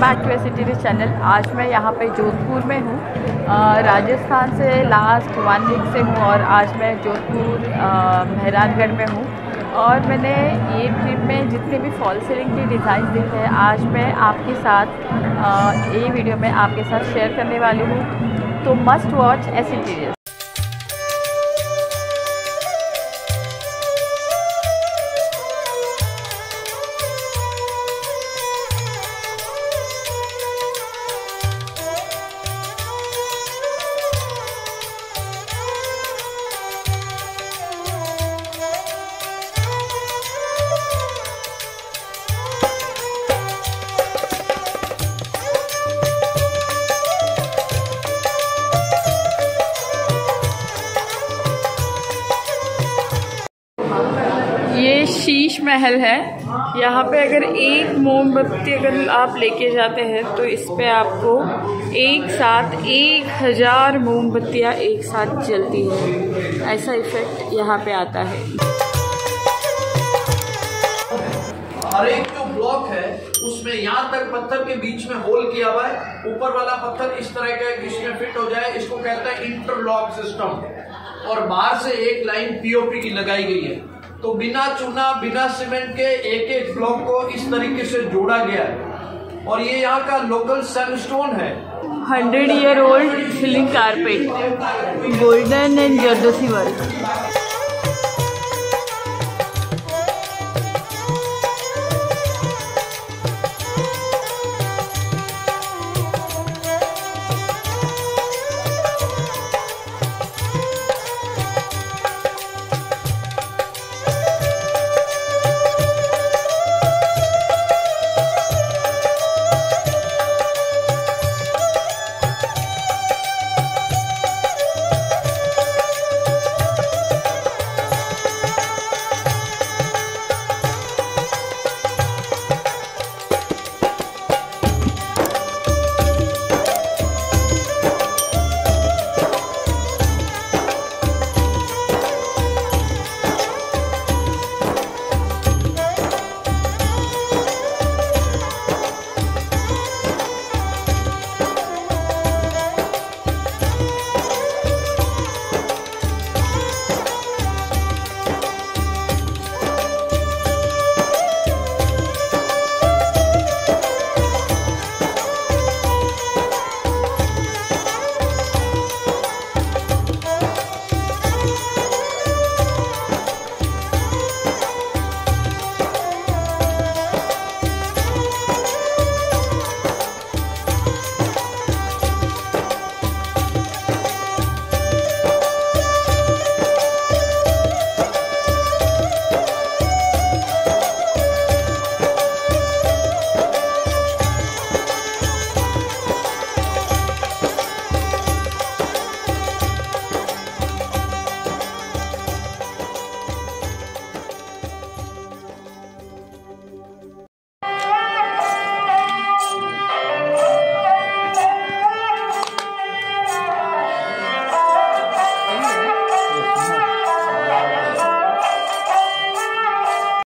Back to एसिटीज channel. आज मैं यहाँ पे जोधपुर में हूँ। राजस्थान से लास्ट 1 वीक से हूँ और आज मैं जोधपुर मेहरानगढ़ में हूँ। और मैंने ये ट्रिप में जितने भी फॉल सीलिंग की डिज़ाइन देखे हैं आज मैं आपके साथ ये वीडियो में आपके साथ शेयर करने वाली हूँ। तो मस्ट वॉच एसिटीज। ये शीश महल है। यहाँ पे अगर एक मोमबत्ती अगर आप लेके जाते हैं तो इस पे आपको एक साथ 1000 मोमबत्तियाँ एक साथ जलती है। ऐसा इफेक्ट यहाँ पे आता है। हर एक जो ब्लॉक है उसमें यहाँ तक पत्थर के बीच में होल किया हुआ है। ऊपर वाला पत्थर इस तरह का इसमें फिट हो जाए, इसको कहते हैं इंटरलॉक सिस्टम। और बाहर से एक लाइन पीओपी की लगाई गई है। तो बिना चूना बिना सीमेंट के एक एक ब्लॉक को इस तरीके से जोड़ा गया है। और ये यहाँ का लोकल सैंडस्टोन है। 100 year old ceiling carpet, golden and zardozi work.